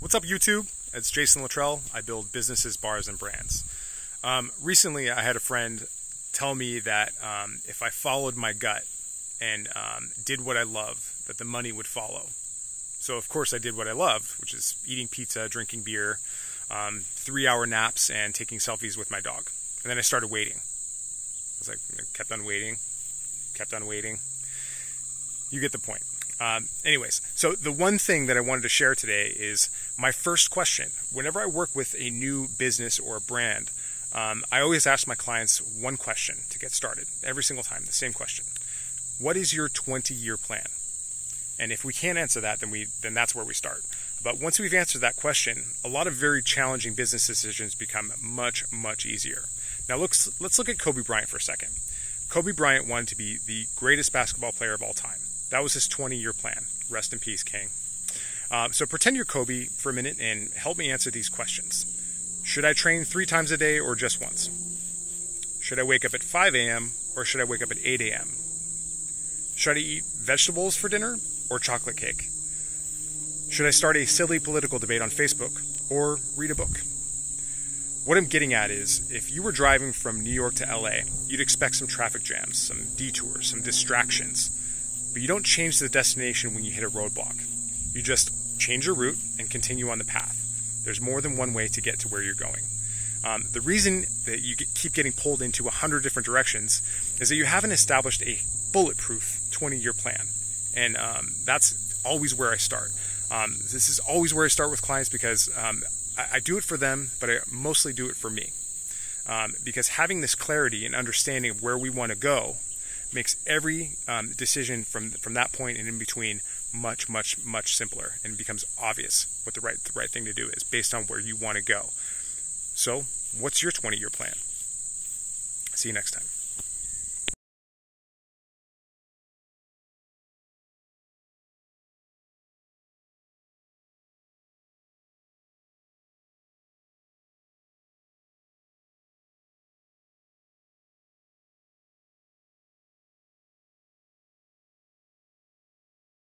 What's up, YouTube? It's Jason Luttrell. I build businesses, bars, and brands. Recently, I had a friend tell me that if I followed my gut and did what I love, that the money would follow. So, of course, I did what I loved, which is eating pizza, drinking beer, 3-hour naps, and taking selfies with my dog. And then I started waiting. I was like, kept on waiting. You get the point. Anyways, so the one thing that I wanted to share today is my first question. Whenever I work with a new business or a brand, I always ask my clients one question to get started. Every single time, the same question. What is your 20-year plan? And if we can't answer that, then that's where we start. But once we've answered that question, a lot of very challenging business decisions become much, much easier. Now let's look at Kobe Bryant for a second. Kobe Bryant wanted to be the greatest basketball player of all time. That was his 20-year plan. Rest in peace, King. So pretend you're Kobe for a minute and help me answer these questions. Should I train 3 times a day or just once? Should I wake up at 5 a.m. or should I wake up at 8 a.m.? Should I eat vegetables for dinner or chocolate cake? Should I start a silly political debate on Facebook or read a book? What I'm getting at is, if you were driving from New York to LA, you'd expect some traffic jams, some detours, some distractions. But you don't change the destination when you hit a roadblock. You just change your route and continue on the path. There's more than one way to get to where you're going. The reason that you keep getting pulled into 100 different directions is that you haven't established a bulletproof 20-year plan. And that's always where I start. This is always where I start with clients because I do it for them, but I mostly do it for me. Because having this clarity and understanding of where we want to go makes every decision from that point and in between much, much, much simpler, and it becomes obvious what the right thing to do is based on where you want to go. So, what's your 20-year plan? See you next time.